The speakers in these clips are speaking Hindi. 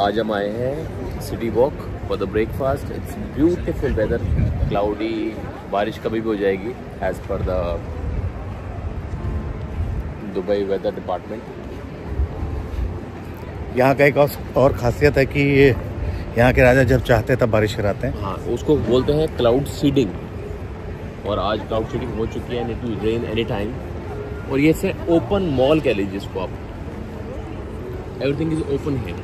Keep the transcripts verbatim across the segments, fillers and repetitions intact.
आज हम आए हैं city walk for the breakfast. It's beautiful weather, cloudy, बारिश कभी भी हो जाएगी as per the Dubai weather department. यहाँ का एक और खासियत है कि यहाँ के राजा जब चाहते हैं तब बारिश कराते हैं। हाँ, उसको बोलते हैं क्लाउड सीडिंग, और आज क्लाउड सीडिंग हो चुकी है। It will rain any time. और ये से ओपन मॉल कह लीजिए इसको आप, एवरीथिंग इज ओपन है।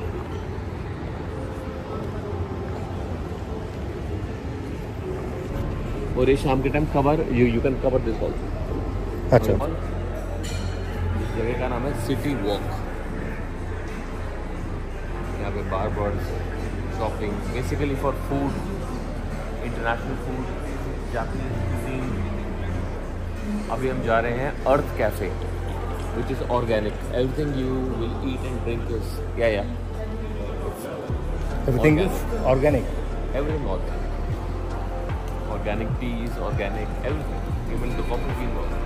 और ये शाम के time cover you you can cover this also. अच्छा, इस जगह का नाम है सिटी वॉक। यहाँ पे barbers, shopping, basically for food, international food, Japanese cuisine. अभी हम जा रहे हैं Earth Cafe, which is organic. Everything you will eat and drink is yeah yeah everything is organic. Everything organic, organic teas, organic everything, even the coffee bean organic.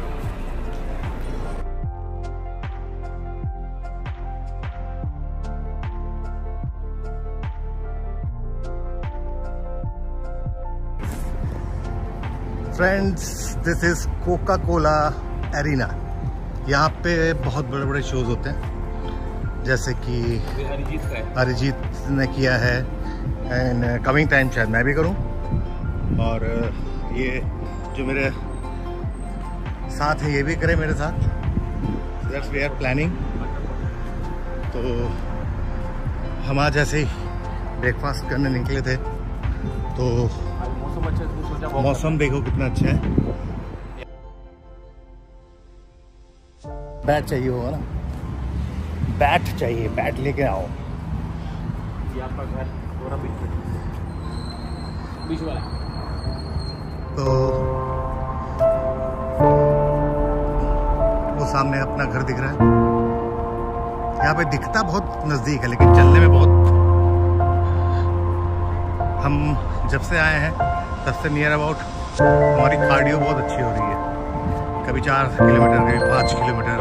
Friends, this is Coca Cola Arena. यहाँ पे बहुत बड़े बड़े शोज होते हैं, जैसे कि अरिजीत का है, अरिजीत ने किया है, एंड कमिंग टाइम शायद मैं भी करूँ। और ये जो मेरे साथ है ये भी करे मेरे साथ। That's we are planning. तो हम आज ऐसे ही ब्रेकफास्ट करने निकले थे, तो मौसम अच्छा है, सोचा मौसम देखो कितना अच्छा है। बैट चाहिए होगा ना, बैट चाहिए, बैट लेके आओ। ये आपका घर पूरा बीच बीच वाला। तो वो सामने अपना घर दिख रहा है। यहाँ पे दिखता बहुत नजदीक है, लेकिन चलने में बहुत, हम जब से आए हैं तब से नियर अबाउट हमारी कार्डियो बहुत अच्छी हो रही है। कभी चार किलोमीटर, कभी पाँच किलोमीटर।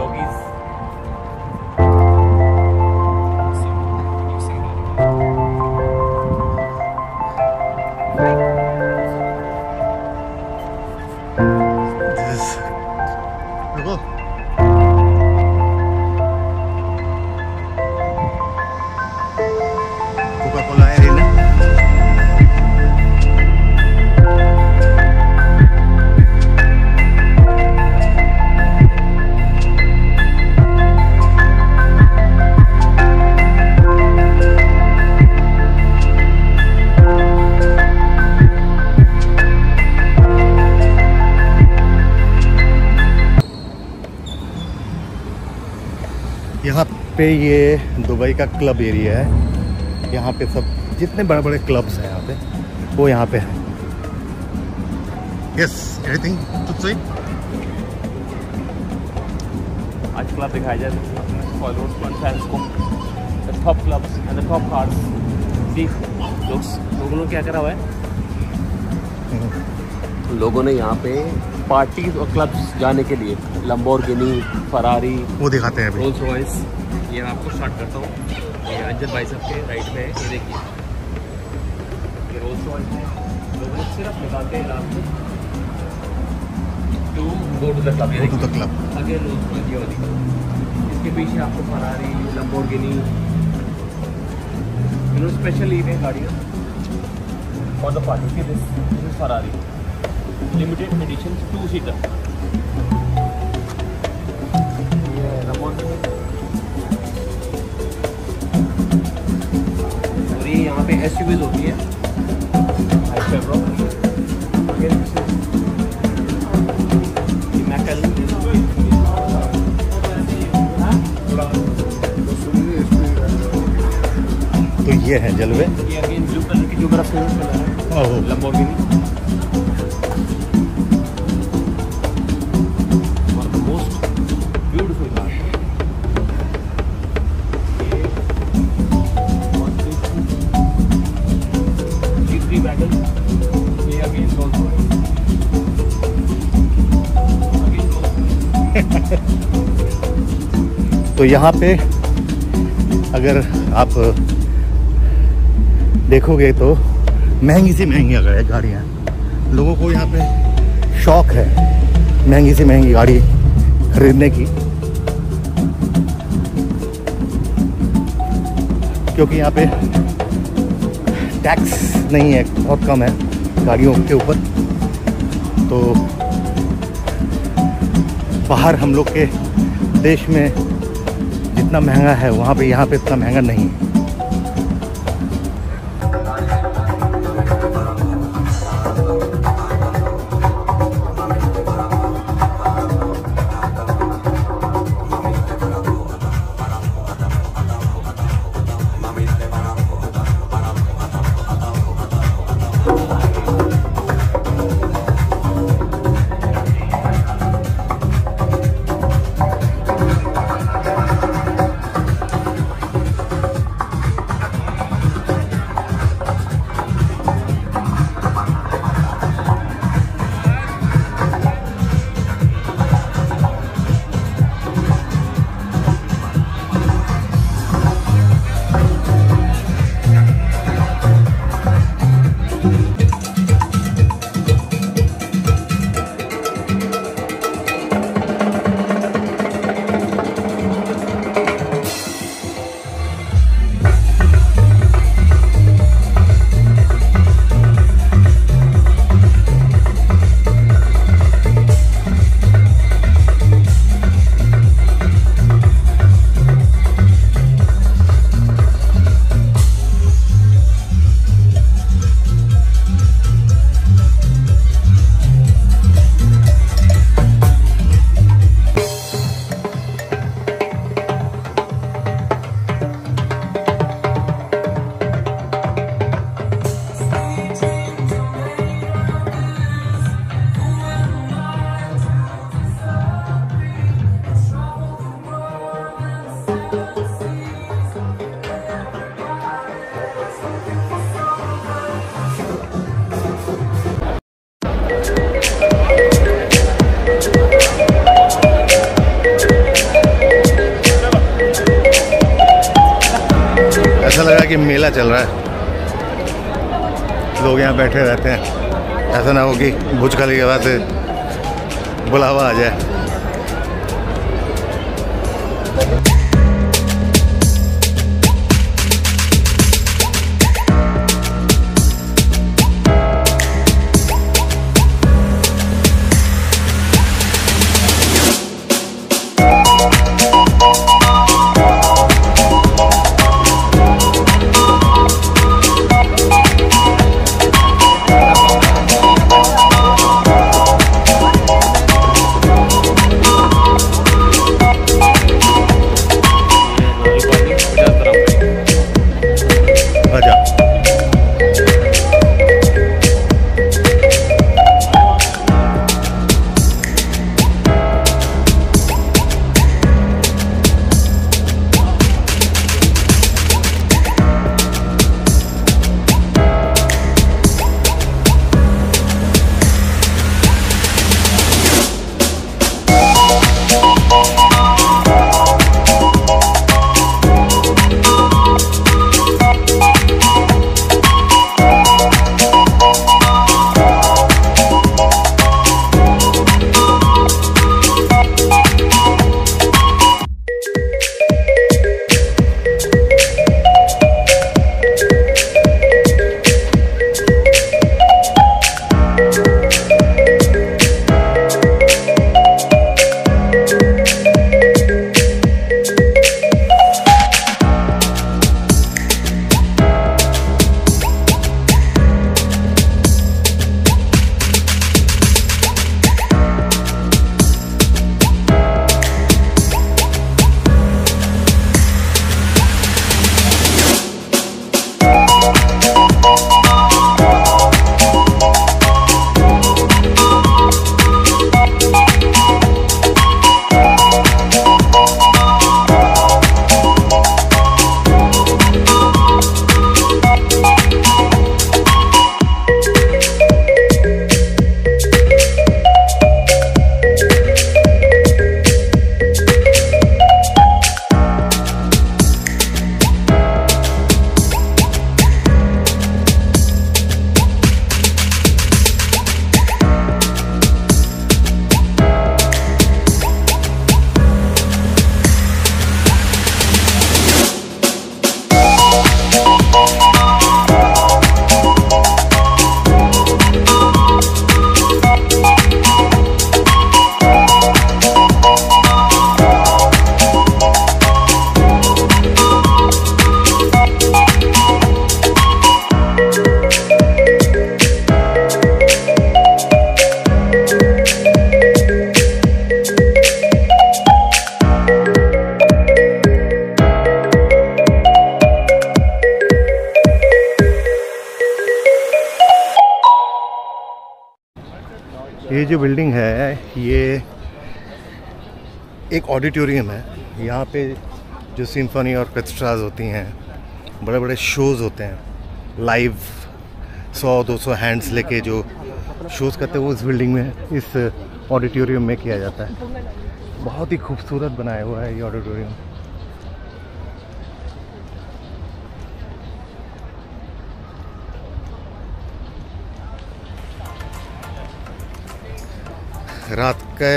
देखो, कोका कोला एरिना। यहाँ पे ये दुबई का क्लब एरिया है। यहाँ पे सब जितने बड़े बड़े क्लब्स हैं यहाँ पे, वो यहाँ पे है। यस, एवरीथिंग टू सही। आज क्लब दिखाया जाए top clubs and the top cars. See लोगों ने क्या करा हुआ है, लोगों ने यहाँ पे पार्टीज और क्लब्स जाने के लिए लंबोर्गिनी, फरारी, वो दिखाते हैं अभी। Rolls Royce. ये मैं आपको स्टार्ट करता हूँ। ये अंजन भाई साहब के राइट में है, ये देखिए, ये रोल्स रॉयस है। लोगों ने सिर्फ निकालते हैं रात में to go to the club. Go to the club. Again Rolls Royce ये वाली। इसके पीछे आपको Ferrari, Lamborghini, you know special event गाड़ियाँ for the party. This this is Ferrari limited edition two seater. और ये यहाँ पे एसयूवीज होती है, तो ये है जलवे। ये अगेन ब्लू कलर की जो मेरा फेवरेट कलर है, लंबोर्गिनी। तो यहाँ पे अगर आप देखोगे तो महंगी सी महंगी गाड़ियाँ, लोगों को यहाँ पे शौक है महंगी सी महंगी गाड़ी खरीदने की, क्योंकि यहाँ पे टैक्स नहीं है, बहुत कम है गाड़ियों के ऊपर। तो बाहर हम लोग के देश में जितना महंगा है वहाँ पे यहाँ पे इतना महंगा नहीं है। ऐसा लगा कि मेला चल रहा है, लोग यहाँ बैठे रहते हैं। ऐसा ना हो कि बुर्ज खलीफा से बुलावा आ जाए। ये जो बिल्डिंग है ये एक ऑडिटोरियम है। यहाँ पे जो सिम्फनी और ऑर्केस्ट्राज होती हैं, बड़े बड़े शोज़ होते हैं, लाइव सौ दो सौ हैंड्स लेके जो शोज़ करते हैं वो इस बिल्डिंग में, इस ऑडिटोरियम में किया जाता है। बहुत ही खूबसूरत बनाया हुआ है ये ऑडिटोरियम। रात के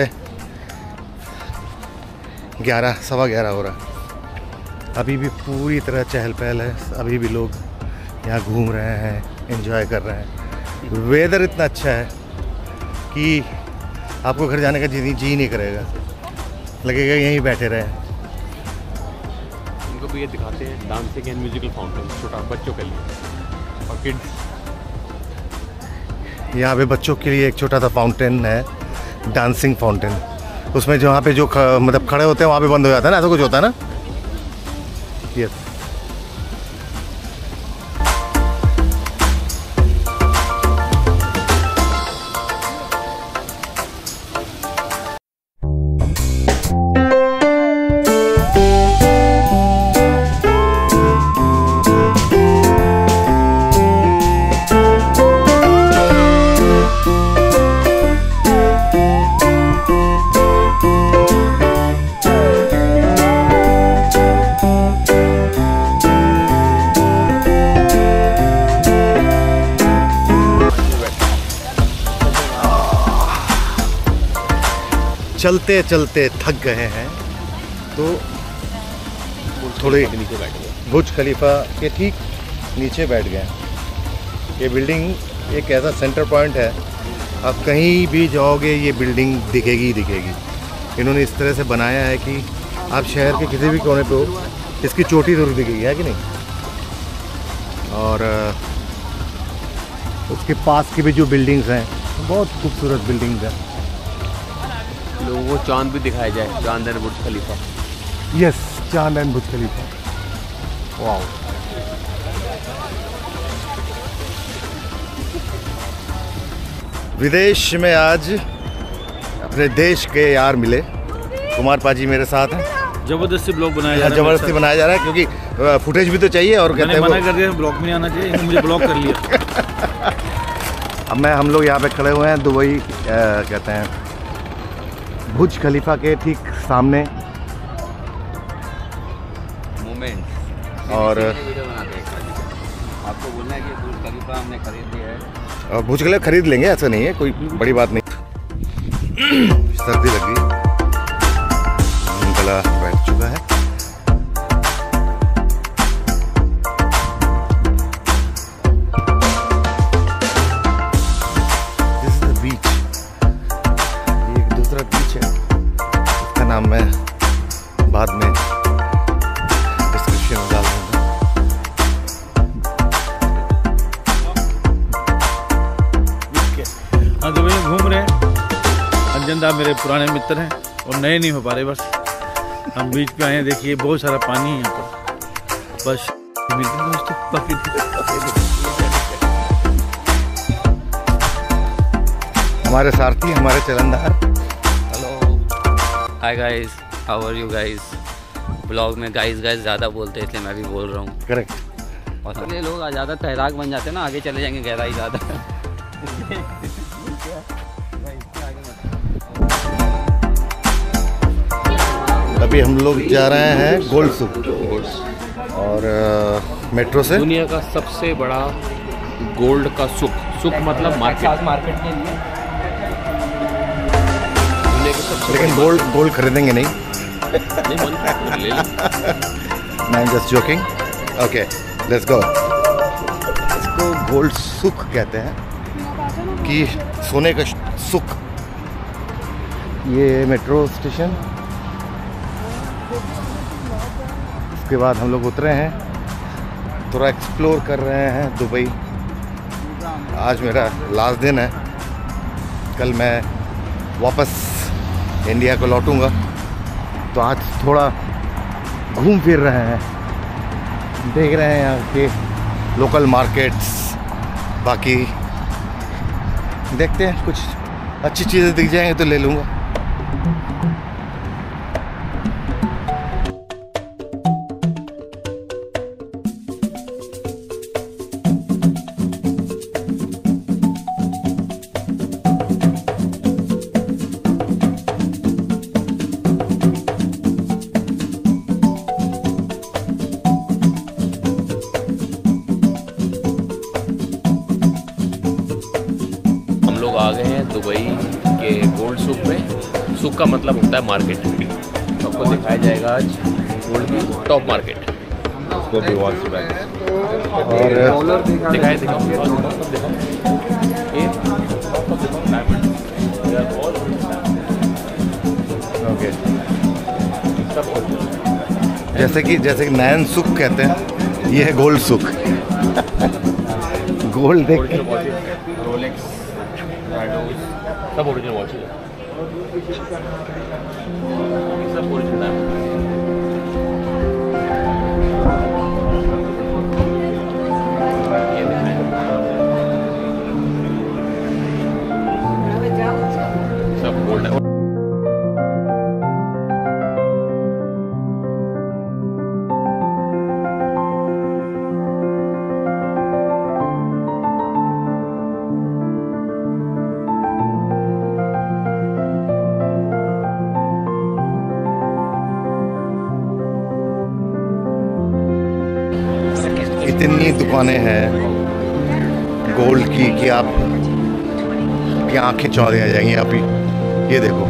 ग्यारह सवा ग्यारह हो रहा है, अभी भी पूरी तरह चहल पहल है। अभी भी लोग यहाँ घूम रहे हैं, एंजॉय कर रहे हैं। वेदर इतना अच्छा है कि आपको घर जाने का जी जी नहीं करेगा, लगेगा यहीं बैठे रहे। उनको भी ये दिखाते हैं डांसिंग एंड म्यूजिकल फाउंटेन, छोटा बच्चों के लिए और किड्स। यहाँ पे बच्चों के लिए एक छोटा सा फाउंटेन है, डांसिंग फाउंटेन। उसमें जहाँ पे जो ख, मतलब खड़े होते हैं वहाँ पे बंद हो जाता है ना, ऐसा कुछ होता है ना। यस, चलते चलते थक गए हैं तो थोड़े नीचे बैठ गए, बुर्ज खलीफा के ठीक नीचे बैठ गए। ये बिल्डिंग एक ऐसा सेंटर पॉइंट है, आप कहीं भी जाओगे ये बिल्डिंग दिखेगी ही दिखेगी। इन्होंने इस तरह से बनाया है कि आप शहर के किसी भी कोने पे हो, इसकी चोटी जरूर दिखेगी, है कि नहीं। और उसके पास की भी जो बिल्डिंग्स हैं बहुत खूबसूरत बिल्डिंग्स हैं। लोगों को चांद भी दिखाया जाए, चांद एंड बुर्ज खलीफा। यस, चांद एंड बुर्ज खलीफा। वाओ, विदेश में आज अपने देश के यार मिले। कुमार पाजी मेरे साथ हैं। जबरदस्ती ब्लॉग बनाया जा रहा है, जबरदस्ती बनाया जा रहा है क्योंकि फुटेज भी तो चाहिए। और कहते हैं मना कर दिया, ब्लॉग में आना चाहिए, मुझे ब्लॉक कर लिया। अब मैं हम लोग यहाँ पे खड़े हुए हैं दुबई कहते हैं बुर्ज खलीफा के ठीक सामने। मोमेंट और आपको बोलना है कि बुर्ज खलीफा हमने खरीद लिया है। और बुर्ज खलीफा खरीद लेंगे, ऐसा नहीं है, कोई बड़ी बात नहीं। सर्दी लग गई, गला बैठ चुका है। This is the beach. ये एक दूसरा बीच है, इसका नाम मैं बाद में डिस्क्रिप्शन में डाल दूंगा। हाँ, दुबई में घूम रहे हैं। अंजन दा मेरे पुराने मित्र हैं और नए नहीं हो पा रहे। बस हम बीच पे आए हैं, देखिए बहुत सारा पानी है यहाँ पर। बस मिलते हैं दोस्तों, बाकी हमारे सारथी, हमारे चलनदार। Hello, hi guys, how are you guys. Vlog में गाइस गाइस ज़्यादा बोलते हैं, इसलिए मैं भी बोल रहा हूँ। करेक्ट। और ये लोग ज़्यादा तैराक बन जाते हैं ना, आगे चले जाएंगे गहराई ज़्यादा। अभी हम लोग जा रहे हैं गोल्ड सुक और मेट्रो से। दुनिया का सबसे बड़ा गोल्ड का सुक, सुक मतलब मार्केट, मार्केट के लिए। दुनिया के सबसे लेकिन गोल्ड गोल्ड खरीदेंगे नहीं। नहीं, मन कर ले लो। I am just joking. Okay, let's go. इसको गोल्ड सुक कहते हैं कि सोने का सुक। ये मेट्रो स्टेशन, उसके बाद हम लोग उतरे हैं, थोड़ा एक्सप्लोर कर रहे हैं दुबई। आज मेरा लास्ट दिन है, कल मैं वापस इंडिया को लौटूंगा, तो आज थोड़ा घूम फिर रहे हैं, देख रहे हैं यहाँ के लोकल मार्केट्स। बाकी देखते हैं कुछ अच्छी चीज़ें दिख जाएंगे तो ले लूँगा। आ गए हैं दुबई के गोल्ड सूक में। सूक का मतलब होता है मार्केट। तो आपको दिखाया जाएगा आज गोल्ड की टॉप मार्केट। और दिखाए दिखाओ ओके। जैसे कि जैसे कि नैन सुख कहते हैं, ये है गोल्ड सुख। गोल्ड देख के रोलेक्स सब ओरिजिनल वॉचेज है, सब ओरिजिनल है। सब गोल्ड है। इतनी दुकानें हैं गोल्ड की कि आप की आंखें चौड़ी आ जाएंगी। आप ये देखो,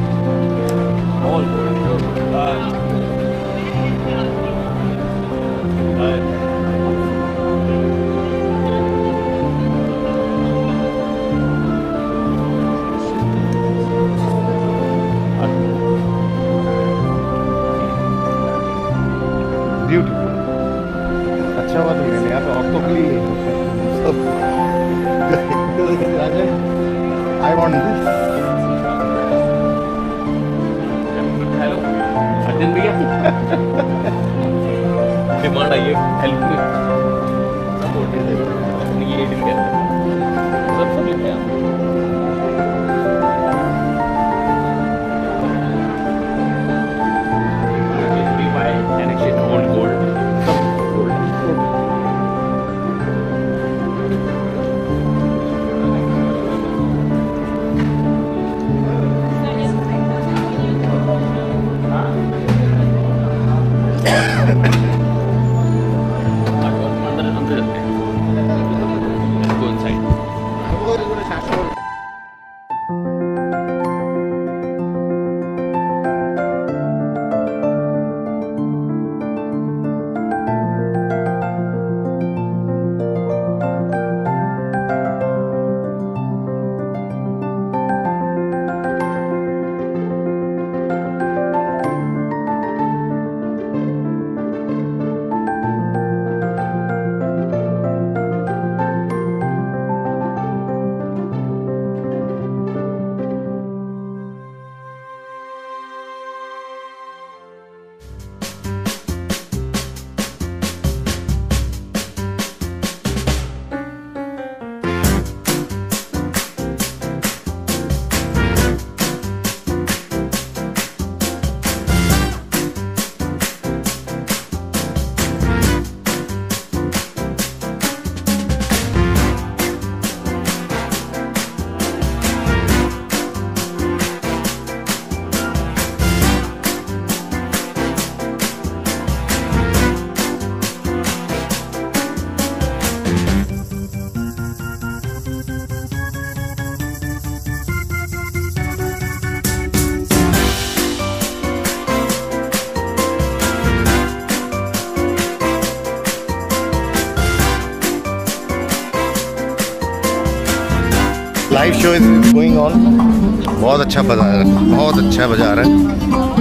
ब्यूटीफुल। अच्छा हुआ तुमने यहाँ पे औरतों के लिए I want this. Hello Arjun भैया, डिमांड आई है हेल्प में। सब ये सब सब लिखा है। Gold gold live show is going on. बहुत अच्छा बाजार है, बहुत अच्छा बाजार है।